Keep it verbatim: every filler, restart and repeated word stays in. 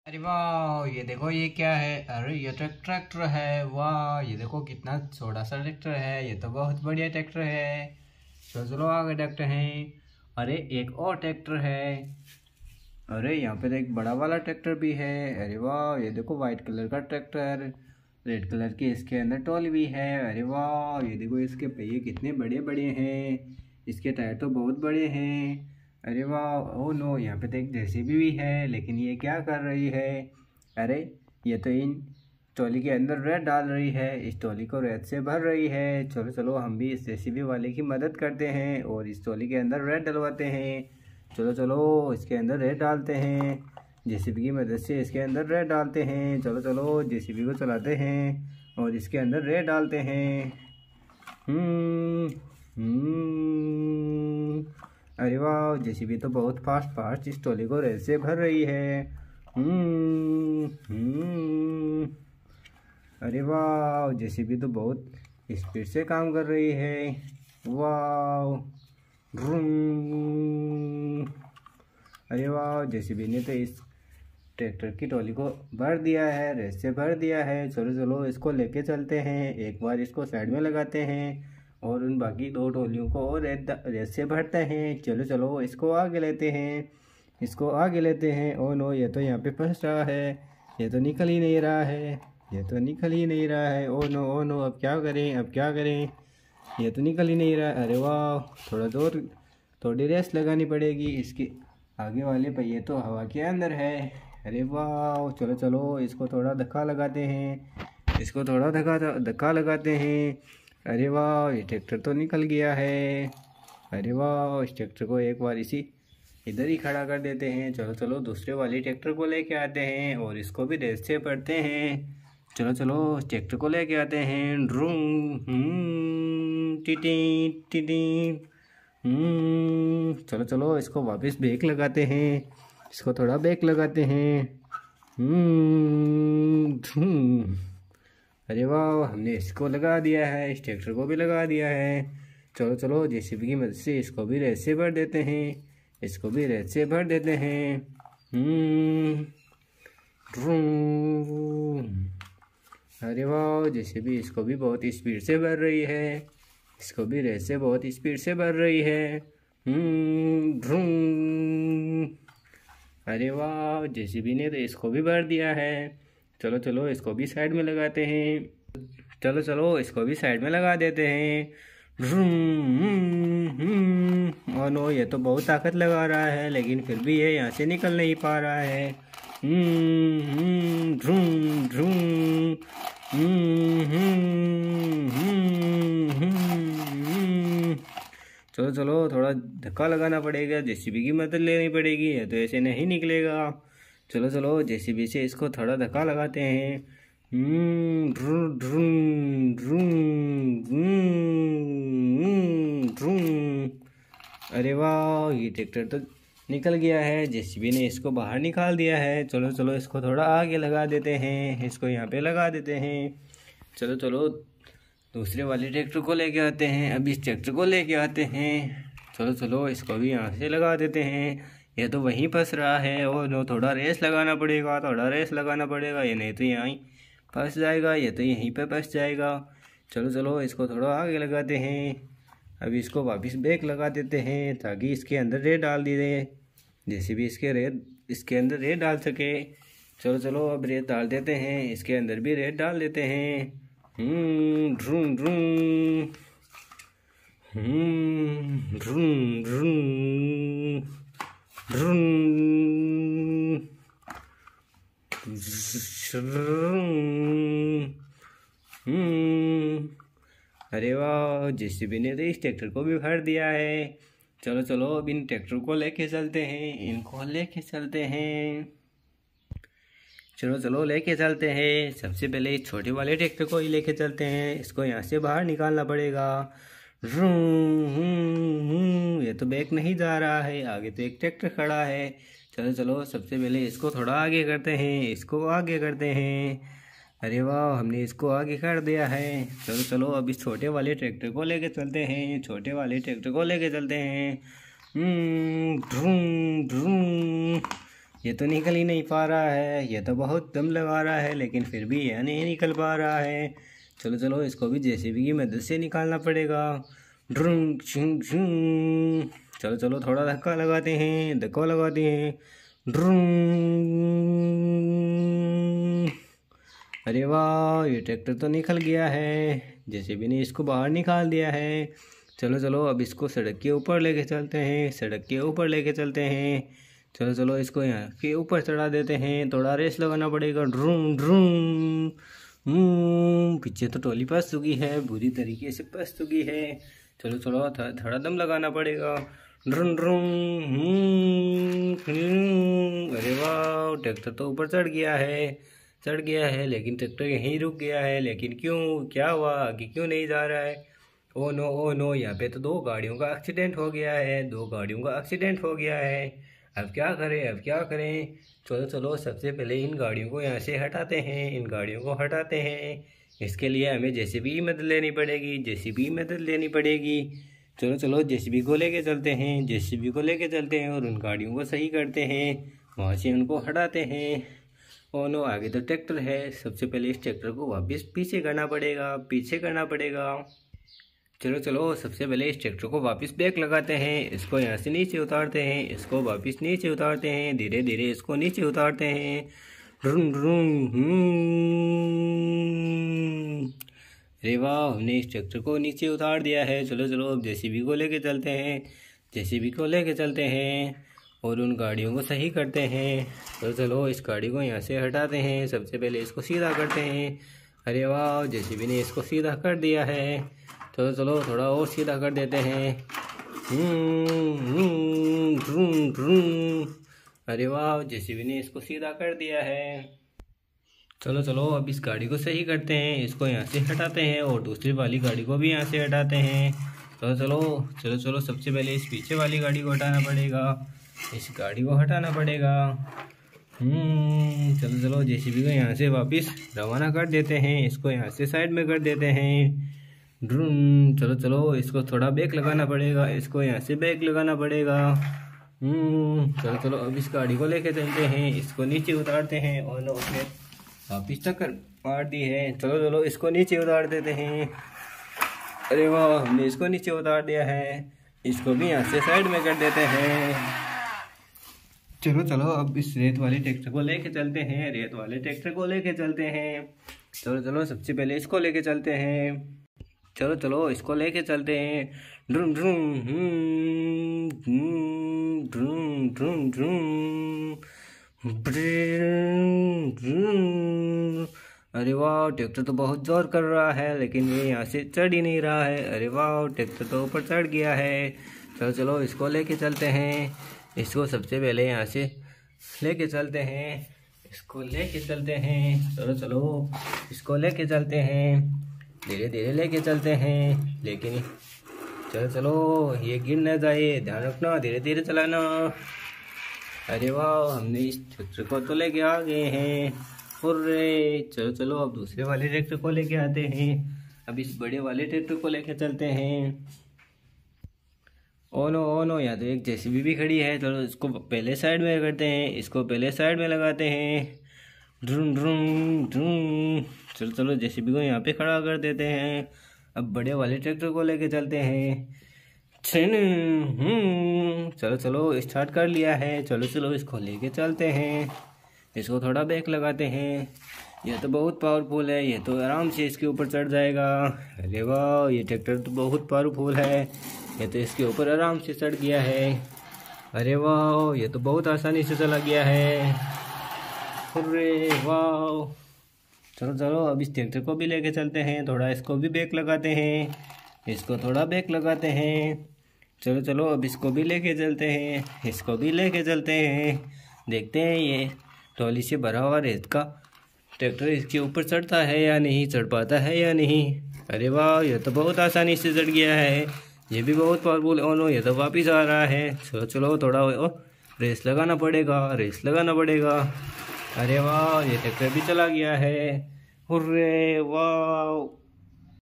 अरे वाह, ये देखो ये क्या है। अरे ये तो एक ट्रैक्टर है। वाह, ये देखो कितना छोटा सा ट्रैक्टर है। ये तो बहुत बढ़िया ट्रैक्टर है। चलो चलो आगे ट्रैक्टर हैं। अरे एक और ट्रैक्टर है। अरे यहाँ पे तो एक बड़ा वाला ट्रैक्टर भी है। अरे वाह, ये देखो वाइट कलर का ट्रैक्टर, रेड कलर की इसके अंदर ट्रॉली भी है। अरे वाह, ये देखो इसके पहिए कितने बड़े बड़े हैं। इसके टायर तो बहुत बड़े हैं। अरे वाह, ओ नो, यहाँ पे तो एक जेसीबी भी है, लेकिन ये क्या कर रही है। अरे ये तो इन ट्रॉली के अंदर रेत डाल रही है। इस ट्रॉली को रेत से भर रही है। चलो चलो हम भी इस जेसीबी वाले की मदद करते हैं और इस ट्रॉली के अंदर रेत डलवाते हैं। चलो चलो इसके अंदर रेत डालते हैं। जेसीबी की मदद से इसके अंदर रेत डालते हैं। चलो चलो जेसीबी को चलाते हैं और इसके अंदर रेत डालते हैं। हम्म हम्म अरे वाह, जेसीबी तो बहुत फास्ट फास्ट इस ट्रॉली को रेत से भर रही है। हम्म हम्म अरे वाह, जेसीबी तो बहुत स्पीड से काम कर रही है। वाह, व्रूम। अरे वाह, जेसीबी ने तो इस ट्रैक्टर की ट्रॉली को भर दिया है, रेत से भर दिया है। चलो चलो इसको लेके चलते हैं। एक बार इसको साइड में लगाते हैं और उन बाकी दो ट्रॉलियों को और रेत रेत से भरते हैं। चलो चलो इसको आगे लेते हैं। इसको आगे लेते हैं। ओ नो, ये तो यहाँ पे फंस रहा है। ये तो निकल ही नहीं रहा है। ये तो निकल ही नहीं रहा है। ओ नो ओ नो, अब क्या करें अब क्या करें। ये तो निकल ही नहीं रहा। अरे वाह, थोड़ा जोर थोड़ी रेस लगानी पड़ेगी। इसके आगे वाले पहिए तो हवा के अंदर है। अरे वाह, चलो चलो इसको थोड़ा धक्का लगाते हैं। इसको थोड़ा धक्का धक्का लगाते हैं। अरे वाह, ये ट्रैक्टर तो निकल गया है। अरे वाह, इस ट्रैक्टर को एक बार इसी इधर ही खड़ा कर देते हैं। चलो चलो दूसरे वाले ट्रैक्टर को लेके आते हैं और इसको भी रेस से भरते हैं। चलो चलो ट्रैक्टर को लेके आते हैं। Droom TT TT. हम्म चलो चलो इसको वापस ब्रेक लगाते हैं। इसको थोड़ा ब्रेक लगाते हैं। हम्म अरे वाह, हमने इसको लगा दिया है, इस ट्रैक्टर को भी लगा दिया है। चलो चलो जेसीबी की मदद से इसको भी रेत से भर देते हैं। इसको भी रेत से भर देते हैं। हम्म अरे वाह, जेसीबी इसको भी बहुत स्पीड से भर रही है। इसको भी रेत से बहुत स्पीड से भर रही है। हम्म अरे वाह, जेसीबी ने तो इसको भी भर दिया है। चलो चलो इसको भी साइड में लगाते हैं। चलो चलो इसको भी साइड में लगा देते हैं। और नो, ये तो बहुत ताकत लगा रहा है, लेकिन फिर भी ये यहाँ से निकल नहीं पा रहा है। चलो चलो थोड़ा धक्का लगाना पड़ेगा, जेसीबी की मदद लेनी पड़ेगी, ये तो ऐसे नहीं निकलेगा। चलो चलो जेसीबी से इसको थोड़ा धक्का लगाते हैं। हम्म ड्रून ड्रून ड्रून ड्रून। अरे वाह, ये ट्रैक्टर तो निकल गया है। जेसीबी ने इसको बाहर निकाल दिया है। चलो चलो इसको थोड़ा आगे लगा देते हैं। इसको यहाँ पे लगा देते हैं। चलो चलो दूसरे वाले ट्रैक्टर को लेके आते हैं। अब इस ट्रैक्टर को लेके आते हैं। चलो चलो इसको भी यहाँ से लगा देते हैं। ये तो वहीं फंस रहा है और नो, थोड़ा रेस लगाना पड़ेगा, थोड़ा रेस लगाना पड़ेगा। ये नहीं तो यहीं फंस जाएगा, ये तो यहीं पे फंस जाएगा। चलो चलो इसको थोड़ा आगे लगाते हैं। अब इसको वापस ब्रेक लगा देते हैं ताकि इसके अंदर रेत डाल दी जाए, जैसे भी इसके रेत इसके अंदर रेत डाल सके। चलो चलो अब रेत डाल देते हैं। इसके अंदर भी रेत डाल देते हैं। हम्म ड्रून ड्रून हम्म ड्रून ड्रून ड्रून। हम्म अरे वाह, जेसीबी ने तो इस ट्रैक्टर को भी भर दिया है। चलो चलो अब इन ट्रैक्टर को लेके चलते हैं। इनको लेके चलते हैं। चलो चलो लेके चलते हैं। सबसे पहले इस छोटे वाले ट्रैक्टर को ही लेके चलते हैं। इसको यहाँ से बाहर निकालना पड़ेगा। ये तो बैक नहीं जा रहा है, आगे तो एक ट्रैक्टर खड़ा है। चलो चलो सबसे पहले इसको थोड़ा आगे करते हैं। इसको आगे करते हैं। अरे वाह, हमने इसको आगे कर दिया है। चलो चलो अब इस छोटे वाले ट्रैक्टर को लेके चलते हैं। छोटे वाले ट्रैक्टर को लेके चलते हैं। ड्रून ड्रून ये तो निकल ही नहीं पा रहा है, ये तो बहुत दम लगा रहा है लेकिन फिर भी ये नहीं निकल पा रहा है। चलो चलो इसको भी जेसीबी की मदद से निकालना पड़ेगा। ड्रुंग झुंग झुंग। चलो चलो थोड़ा धक्का लगाते हैं, धक्का लगाते हैं। ड्रुंग। अरे वाह, ये ट्रैक्टर तो निकल गया है, जेसीबी ने इसको बाहर निकाल दिया है। चलो चलो अब इसको सड़क के ऊपर लेके चलते हैं, सड़क के ऊपर लेके चलते हैं। चलो चलो इसको यहाँ के ऊपर चढ़ा देते हैं, थोड़ा रेस लगाना पड़ेगा। ड्रूम ड्रूम। पीछे तो टोली फंस चुकी है, बुरी तरीके से फंस चुकी है। चलो चलो थोड़ा दम लगाना पड़ेगा। ड्रूम ड्रूम। अरे वाह, ट्रैक्टर तो ऊपर चढ़ गया है, चढ़ गया है लेकिन ट्रैक्टर यहीं रुक गया है। लेकिन क्यों, क्या हुआ, आगे क्यों नहीं जा रहा है? ओ नो ओ नो, यहाँ पे तो दो गाड़ियों का एक्सीडेंट हो गया है, दो गाड़ियों का एक्सीडेंट हो गया है। अब क्या करें, अब क्या करें? चलो चलो सबसे पहले इन गाड़ियों को यहाँ से हटाते हैं, इन गाड़ियों को हटाते हैं। इसके लिए हमें जेसीबी की मदद लेनी पड़ेगी, जेसीबी की मदद लेनी पड़ेगी। चलो चलो जेसीबी को लेके चलते हैं, जेसीबी को लेके चलते हैं और उन गाड़ियों को सही करते हैं, वहाँ से उनको हटाते हैं। ओ नो, आगे तो ट्रैक्टर है, सबसे पहले इस ट्रैक्टर को वापस पीछे करना पड़ेगा, पीछे करना पड़ेगा। चलो चलो सबसे पहले इस ट्रैक्टर को वापस ब्रेक लगाते हैं, इसको यहाँ से नीचे उतारते हैं, इसको वापस नीचे उतारते हैं, धीरे धीरे इसको नीचे उतारते हैं। ड्रूम ड्रूम। अरे वाह, हमने इस ट्रैक्टर को नीचे उतार दिया है। चलो चलो अब जेसीबी को लेके चलते हैं, जेसीबी को लेके चलते हैं और उन गाड़ियों को सही करते हैं। चलो चलो इस गाड़ी को यहाँ से हटाते हैं, सबसे पहले इसको सीधा करते हैं। अरे वाह, जेसीबी ने इसको सीधा कर दिया है। चलो चलो थोड़ा और सीधा कर देते हैं। ड्रूम ड्रूम। अरे वाह, जेसीबी ने इसको सीधा कर दिया है। चलो चलो अब इस गाड़ी को सही करते हैं, इसको यहाँ से हटाते हैं और दूसरी वाली गाड़ी को भी यहाँ से हटाते हैं। चलो चलो चलो चलो सबसे पहले इस पीछे वाली गाड़ी को हटाना पड़ेगा, इस गाड़ी को हटाना पड़ेगा। हम्म चलो चलो जेसीबी को यहाँ से वापस रवाना कर देते हैं, इसको यहाँ से साइड में कर देते हैं। ड्रूम। चलो चलो इसको थोड़ा ब्रेक लगाना पड़ेगा, इसको यहाँ से ब्रेक लगाना पड़ेगा। हम्म चलो चलो अब इस गाड़ी को लेके चलते हैं, इसको नीचे उतारते हैं और उसने वापिस टक्कर मार दी है। चलो चलो इसको नीचे उतार देते हैं। अरे वाह, हमने इसको नीचे उतार दिया है, इसको भी यहाँ से साइड में कर देते हैं। चलो चलो अब इस रेत वाले ट्रैक्टर को लेके चलते हैं, रेत वाले ट्रैक्टर को लेके चलते हैं। चलो चलो सबसे पहले इसको लेके चलते हैं, चलो चलो इसको लेके चलते हैं। ड्रूम ड्रूम। ड्रूम ड्रूम ड्रूम। अरे वाह, ट्रैक्टर तो बहुत जोर कर रहा है लेकिन ये यहाँ से चढ़ ही नहीं रहा है। अरे वाह, ट्रैक्टर तो ऊपर चढ़ गया है। चलो चलो इसको लेके चलते हैं, इसको सबसे पहले यहाँ से लेके चलते हैं, इसको लेके चलते हैं। चलो चलो इसको लेके चलते हैं, धीरे धीरे लेके चलते हैं लेकिन चलो चलो ये गिर न जाए, ध्यान रखना, धीरे धीरे चलाना। अरे वाह, हमने इस ट्रैक्टर को तो लेके आ गए हैं। हुर्रे। चलो चलो अब दूसरे वाले ट्रैक्टर को लेके आते हैं, अब इस बड़े वाले ट्रैक्टर को लेके चलते हैं। ओ नो ओ नो, यहाँ तो एक जेसीबी भी खड़ी है। चलो इसको पहले साइड में करते हैं, इसको पहले साइड में लगाते हैं। ड्रूम ड्रूम ड्रूम। चलो चलो जेसीबी को यहाँ पे खड़ा कर देते हैं, अब बड़े वाले ट्रैक्टर को लेके चलते हैं। चलो चलो स्टार्ट कर लिया है, चलो चलो इसको लेके चलते हैं, इसको थोड़ा ब्रेक लगाते हैं। ये तो बहुत पावरफुल है, ये तो आराम से इसके ऊपर चढ़ जाएगा। अरे वाह, ये ट्रैक्टर तो बहुत पावरफुल है, ये तो इसके ऊपर आराम से चढ़ गया है। अरे वाह, ये तो बहुत आसानी से चला गया है। अरे वाह। चलो चलो अब इस ट्रैक्टर को भी लेके चलते हैं, थोड़ा इसको भी ब्रेक लगाते हैं, इसको थोड़ा ब्रेक लगाते हैं। चलो चलो अब इसको भी लेके चलते हैं, इसको भी लेके चलते हैं। देखते हैं ये ट्रॉली से भरा हुआ रेत का ट्रैक्टर इसके ऊपर चढ़ता है या नहीं, चढ़ पाता है या नहीं। अरे वाह, ये तो बहुत आसानी से चढ़ गया है, ये भी बहुत पावरफुल। ओ नो, ये तो वापिस आ रहा है। चलो चलो थोड़ा ओ, रेस लगाना पड़ेगा, रेस लगाना पड़ेगा। अरे वाह, ये ट्रैक्टर भी चला गया है। हुर्रे वाह।